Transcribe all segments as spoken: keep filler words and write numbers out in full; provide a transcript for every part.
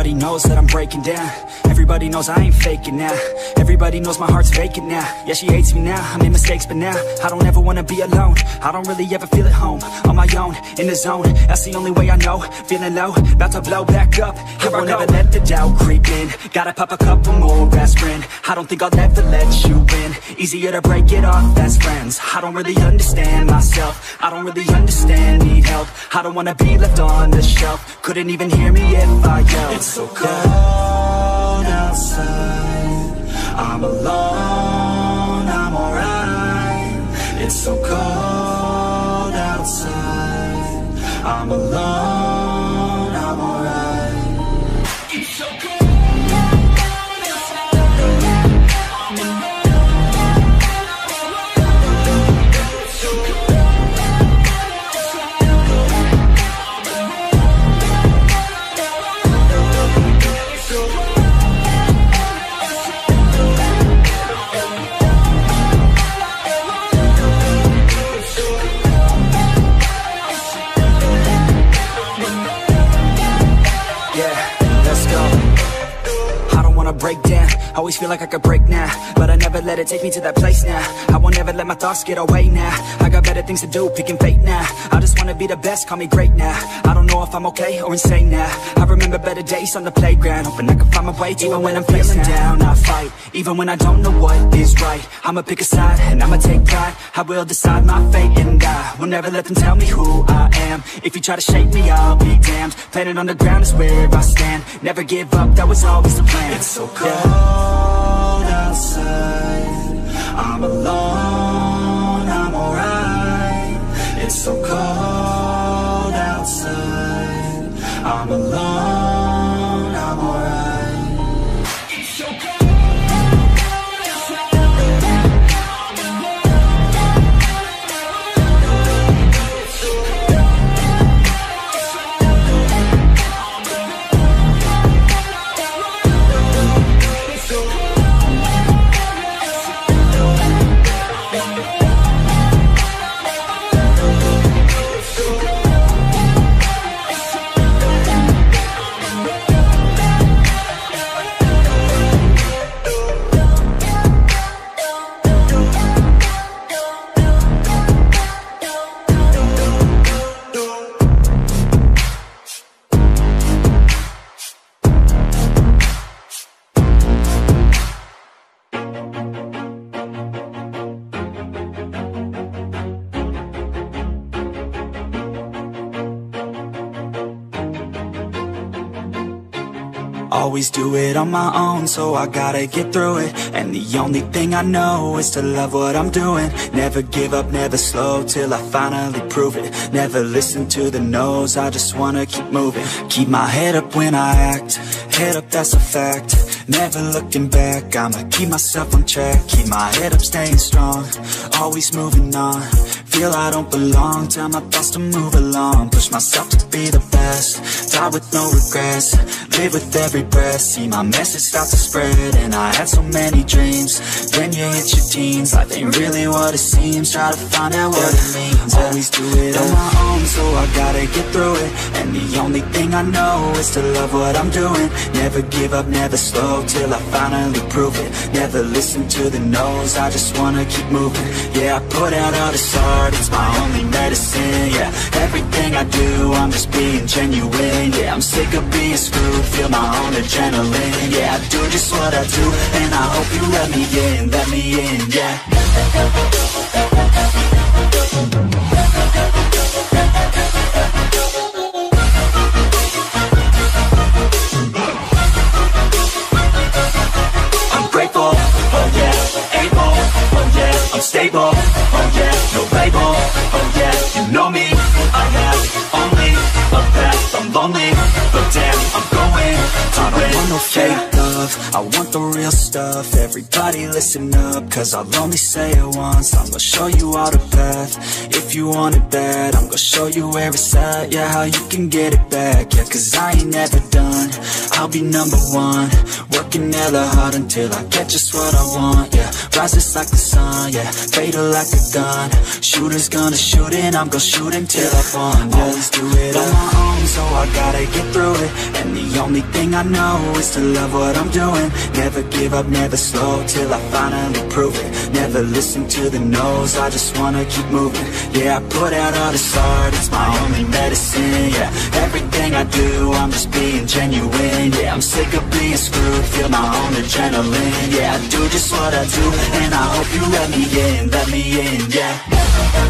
Everybody knows that I'm breaking down. Everybody knows I ain't faking now. Everybody knows my heart's vacant now. Yeah, she hates me now, I made mistakes but now I don't ever wanna be alone. I don't really ever feel at home. On my own, in the zone, that's the only way I know. Feeling low, about to blow back up. Here I won't ever let the doubt creep in. Gotta pop a couple more aspirin. I don't think I'll ever let you in. Easier to break it off best friends. I don't really understand myself. I don't really understand, need help. I don't wanna be left on the shelf. Couldn't even hear me if I yelled. It's so cold outside, I'm alone, I'm alright. It's so cold outside, I'm alone, I'm alright. It's so cold. Break down, always feel like I could break now, but I never let it take me to that place now. I won't ever let my thoughts get away now. I got better things to do, picking fate now. I just wanna be the best, call me great now. I don't know if I'm okay or insane now. I remember better days on the playground, hoping I can find my way. Even when I'm feeling down, I fight. Even when I don't know what is right, I'ma pick a side and I'ma take pride. I will decide my fate and I will never let them tell me who I am. If you try to shake me, I'll be damned. Planet on the ground is where I stand. Never give up, that was always the plan. It's so cold outside, I'm alone, I'm alright. It's so cold outside, I'm alone, I'm alright. It's so cold. Always do it on my own, so I gotta get through it. And the only thing I know is to love what I'm doing. Never give up, never slow, till I finally prove it. Never listen to the no's, I just wanna keep moving. Keep my head up when I act, head up, that's a fact. Never looking back, I'ma keep myself on track. Keep my head up, staying strong, always moving on. Feel I don't belong, tell my thoughts to move along. Push myself to be the best, die with no regrets. Live with every breath, see my message start to spread. And I had so many dreams, then you hit your teens. Life ain't really what it seems, try to find out what it means. Always do it on my own, so I gotta get through it. And the only thing I know is to love what I'm doing. Never give up, never slow, till I finally prove it. Never listen to the no's, I just wanna keep moving. Yeah, I put out all this art, it's my only medicine. Yeah, everything I do, I'm just being genuine. Yeah, I'm sick of being screwed, feel my own adrenaline. Yeah, I do just what I do, and I hope you let me in, let me in, yeah. I'm grateful, oh yeah, able, oh yeah, I'm stable, oh yeah, no label, oh yeah, you know me, I have only a path, I'm lonely, but damn, I'm going to win. I don't want no fake love, love, I want the real stuff. Everybody listen up, cause I'll only say it once. I'm gonna show you all the path. If you want it bad, I'm gonna show you where it's at. Yeah, how you can get it back. Yeah, cause I ain't never done, I'll be number one. Working hella hard until I get just what I want. Yeah, rises like the sun, yeah, fatal like a gun. Shooters gonna shoot and I'm gonna shoot until I fall. Yeah, always do it on my own, so I gotta get through it. And the only thing I know is to love what I'm doing. Never give up, never slow, till I finally prove it. Never listen to the no's, I just wanna keep moving. Yeah, I put out all this art, it's my only medicine. Yeah, everything I do, I'm just being genuine. Yeah, I'm sick of being screwed, feel my own adrenaline. Yeah, I do just what I do, and I hope you let me in, let me in, yeah.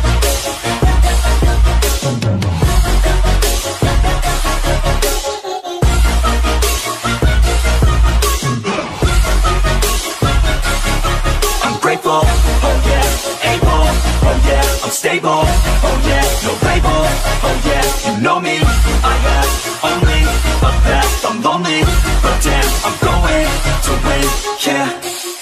Grateful, oh yeah, able, oh yeah, I'm stable, oh yeah, no label, oh yeah, you know me, I have only a path, I'm lonely, but damn, I'm going to win, yeah.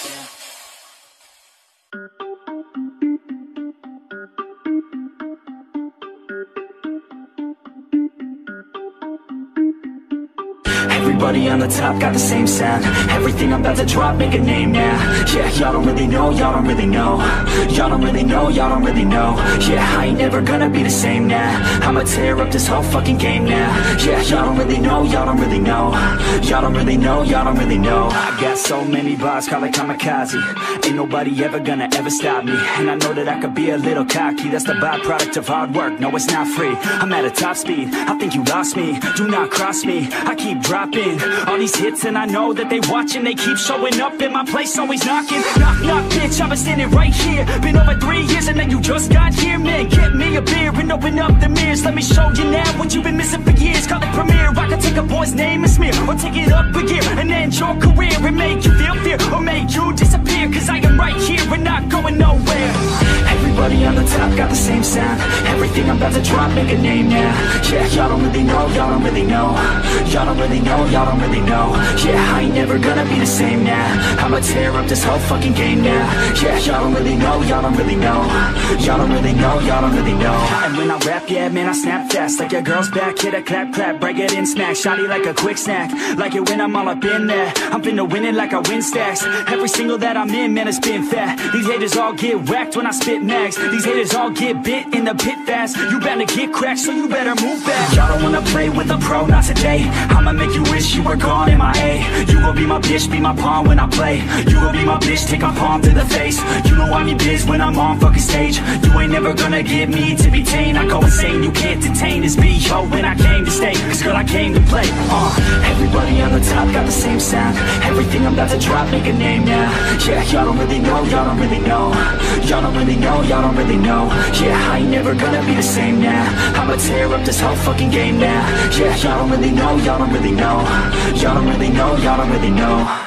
Everybody on the top got the same sound. Everything I'm about to drop, make a name now. Yeah, y'all don't really know, y'all don't really know. Y'all don't really know, y'all don't really know. Yeah, I ain't never gonna be the same now. I'ma tear up this whole fucking game now. Yeah, y'all don't really know, y'all don't really know. Y'all don't really know, y'all don't really know. I got so many bars, call it kamikaze. Ain't nobody ever gonna ever stop me. And I know that I could be a little cocky. That's the byproduct of hard work, no it's not free. I'm at a top speed, I think you lost me. Do not cross me, I keep dropping all these hits and I know that they watching. They keep showing up in my place, always knocking. Knock, knock, bitch, I've been standing right here. Been over three years and then you just got here. Man, get me a beer and open up the mirrors. Let me show you now what you've been missing for years. Call it premiere, I can take a boy's name and smear, or take it up a gear and end your career and make you feel fear, or make you disappear. Cause I am right here and not going nowhere. Everybody on the top got the same sound. Everything I'm about to drop, make a name now. Yeah, y'all don't really know, y'all don't really know. Y'all don't really know, y'all don't really know. Yeah, I ain't never gonna be the same now. I'ma tear up this whole fucking game now. Yeah, y'all don't really know, y'all don't really know. Y'all don't really know, y'all don't really know. And when I rap, yeah, man, I snap fast. Like your girl's back, hit a clap, clap, break it in, smack. Shotty like a quick snack, like it when I'm all up in there. I'm finna win it like I win stacks. Every single that I'm in, man, it's been fat. These haters all get whacked when I spit mags. These haters all get bit in the pit fast. You better get cracked, so you better move back. Y'all don't wanna play with a pro, not today. I'ma make you wish you were gone in my A. You gon' be my bitch, be my pawn when I play. You gon' be my bitch, take my palm to the face. You know I'm in biz when I'm on fucking stage. You ain't never gonna get me to be tame. I go insane, you can't detain this B O when I came to stay. Cause girl, I came to play. Uh, everybody on the top got the same sound. Everything I'm about to drop, make a name now. Yeah, y'all don't really know, y'all don't really know. Y'all don't really know, y'all don't really know. Yeah, I ain't never gonna be the same now. I'ma tear up this whole fucking game now. Yeah, y'all don't really know, y'all don't really know. Y'all don't really know, y'all don't really know.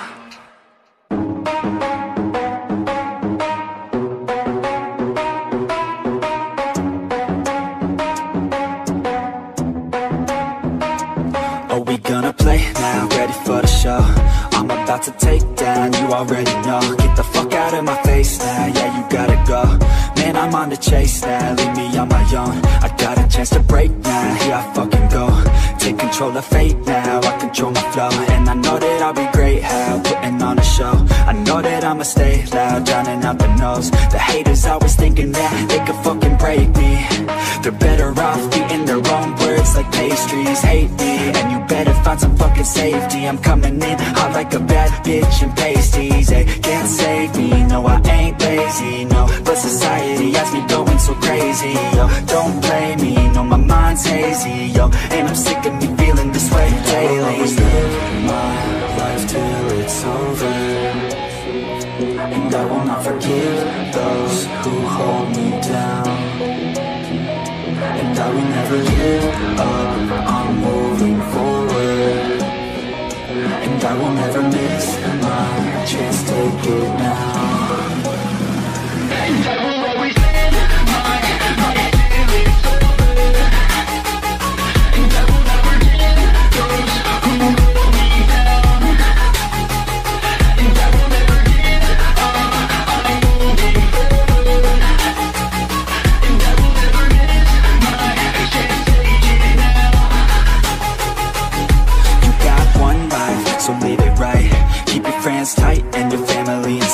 Are we gonna play now? Ready for the show? I'm about to take down, you already know. Get the fuck out of my face now, yeah, you gotta go. Man, I'm on the chase now, leave me on my own. I got a chance to break now, here I fucking go. Take control of fate now, I control my flow. And I know that I'll be great, how, putting on a show. I know that I'ma stay loud, drowning out the noise. The haters always thinking that they could fucking break me. They're better off eating their own words like pastries. Hate me, and you better find some fucking safety. I'm coming in hot like a bad bitch in pasties. They can't save me, no I ain't lazy, no. But society has me going so crazy, yo. Don't blame me, no my mind's hazy, yo. And I'm sick of me feeling this way daily. I'll always live my life till it's over, and I will not forgive those who hold me down. And I will never give up, I'm moving forward. And I will never miss my chance, take it now. And I will always live my life till it's over, and I will never give those who hold me down.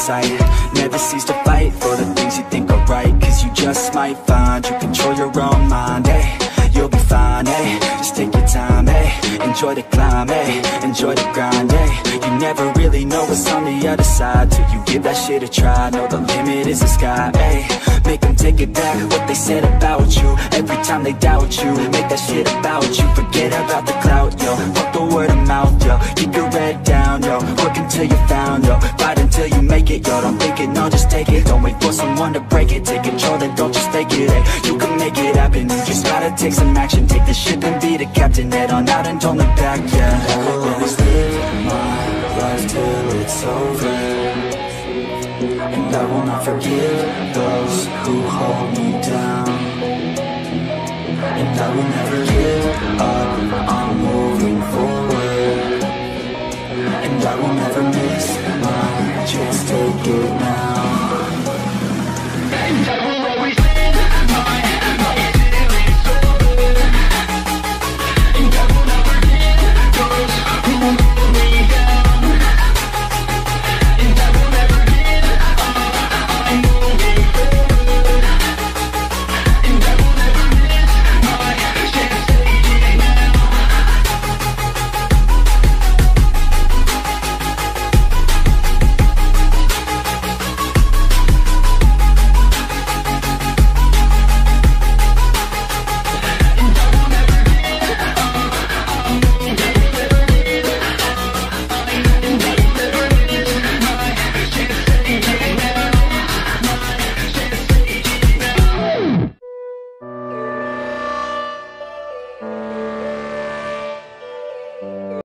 sight. Never cease to fight for the things you think are right, cause you just might find you control your own mind, eh? You'll be fine, eh? Just take your time, eh? Enjoy the climb, eh? Enjoy the grind, eh? You never really know what's on the other side till you give that shit a try. Know the limit is the sky, eh? Make them take it back, what they said about you. Every time they doubt you, make that shit about you. Forget about the clout, yo. Fuck the word of mouth, yo. Keep your head down, yo. Work until you're found, yo. Fight until you make it, yo. Don't think it, no, just take it. Don't wait for someone to break it. Take control, then don't just fake it, eh? You can make it happen, you just gotta take some action. Take the ship and be the captain. Head on out and don't look back, yeah. I will always live my life till it's over, and I will not forgive those who hold me down. And I will never give up, I'm moving forward, and I will never miss my chance, take it now.